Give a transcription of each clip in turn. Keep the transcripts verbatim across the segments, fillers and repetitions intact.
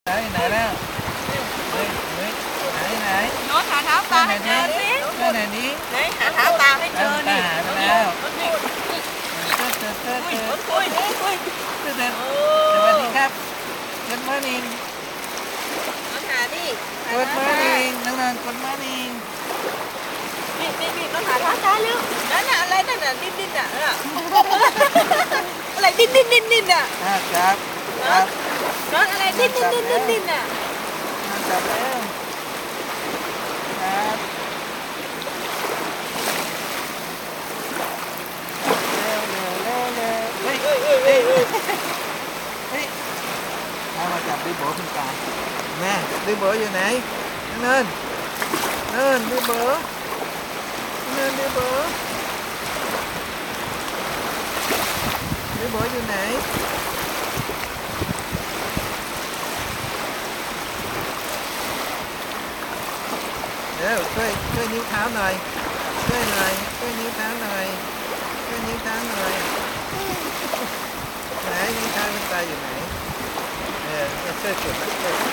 ไหนไหนแล้วเฮ้ยเฮ้ยไหนไหนโน้ตหาเท้าตาให้เจอสิเจ้าไหนนี้ไหนหาเท้าตาให้เจอนี่หายไปแล้วนี่เจ้าเจ้าเจ้าคุยเจ้าคุยคุยเจ้าเจ้าสวัสดีครับ Good morning น้องหาดิ Good morning น้องนนท์ Good morning นี่นี่นี่น้องหาเท้าตาเร็วนั่นน่ะอะไรนั่นน่ะดิ้นดิ้นน่ะอะไรดิ้นดิ้นดิ้นดิ้นน่ะอ่าครับครับน้องอะไรดิ้นดิ้นดิ้นดิ้นดิ้นน่ะมาจับแล้วครับเร็วเร็วเร็วเร็วเฮ้ยเอ้ยเอ้ยเอ้ยเอ้ยเฮ้ยเอามาจับดิโบขึ้นกลางแม่ดิโบอยู่ไหนเนินเนินดิโบเนินดิโบดิโบอยู่ไหนเร็วช่วยช่วยนิ้วเท้าหน่อยช่วยหน่อยช่วยนิ้วเท้าหน่อยช่วยนิ้วเท้าหน่อยไหนนิ้วเท้าคุณตาอยู่ไหนเออช่วยจุดนะช่วย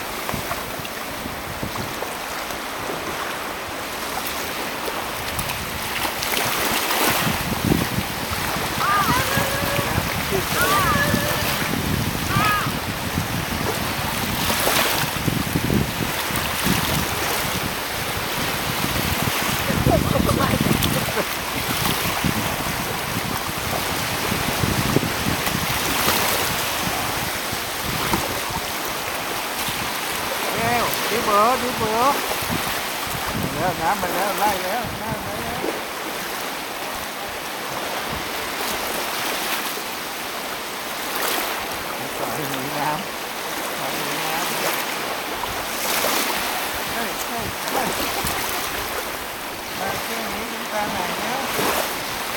จุดเร็วดิโบดิโบแล้วน้ำมาแล้วไล่แล้วน้ำมาแล้วปล่อยหนีน้ำปล่อยหนีน้ำเฮ้ยเฮ้ยเฮ้ยมาช่วยหนีคุณตาหน่อยนะ